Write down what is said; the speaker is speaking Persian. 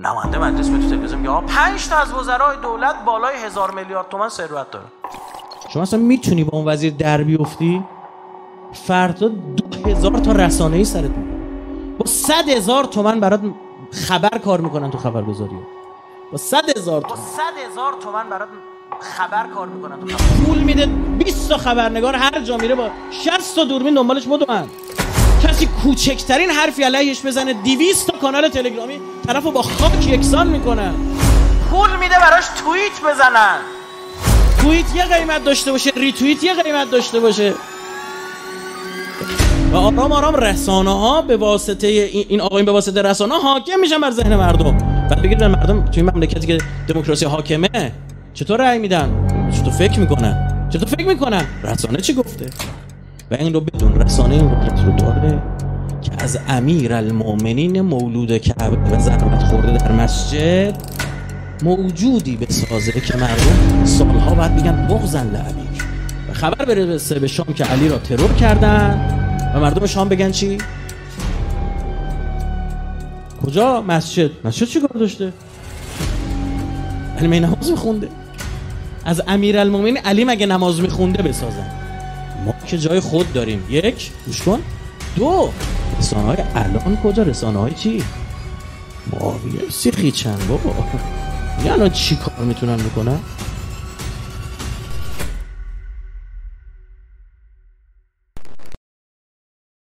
نماینده مجلس به تو تلویزیون میگه 5 تا از وزرای دولت بالای 1000 میلیارد تومان ثروت داره. شما اصلا میتونی با اون وزیر در بیفتی؟ فردا 2000 تا رسانه‌ای سرت میکنن، با 100,000 تومان برات خبر کار میکنن تو خبرگزاری، با 100,000 تومان برات خبر کار میکنن تو خبر. پول میده 20 تا خبرنگار هر جا میره با 60 تا دوربین دنبالش مدومن. کسی کوچکترین حرفی علیهش بزنه 200 تا کانال تلگرامی طرفو با خاک یکسان میکنن. پول میده براش توییت بزنن. توییت یه قیمت داشته باشه، ریتوییت یه قیمت داشته باشه. و آرام آرام رسانه ها به واسطه این آقایون به واسطه رسانه ها حاکم میشن بر ذهن مردم. بعد بگید مردم توی مملکتی که دموکراسی حاکمه چطور رأی میدن؟ چطور فکر میکنن؟ رسانه چی گفته؟ و این رو بدون، رسانه این قدرت رو داره که از امیرالمومنین مولود کعبه و ضربت خورده در مسجد موجودی بسازه که مردم سالها بعد میگن بغضن لعبیر و خبر برسه به شام که علی را ترور کردن و مردم شام بگن چی؟ کجا؟ مسجد چی کار داشته؟ علی مگه نماز میخونده؟ از امیرالمومنین علی مگه نماز میخونده بسازن؟ ما که جای خود داریم. یک، گوش کن. دو، رسانه های الان کجا؟ رسانه های چی؟ معاویه سیخی چند بابا. یعنی الان چی کار میتونن بکنن؟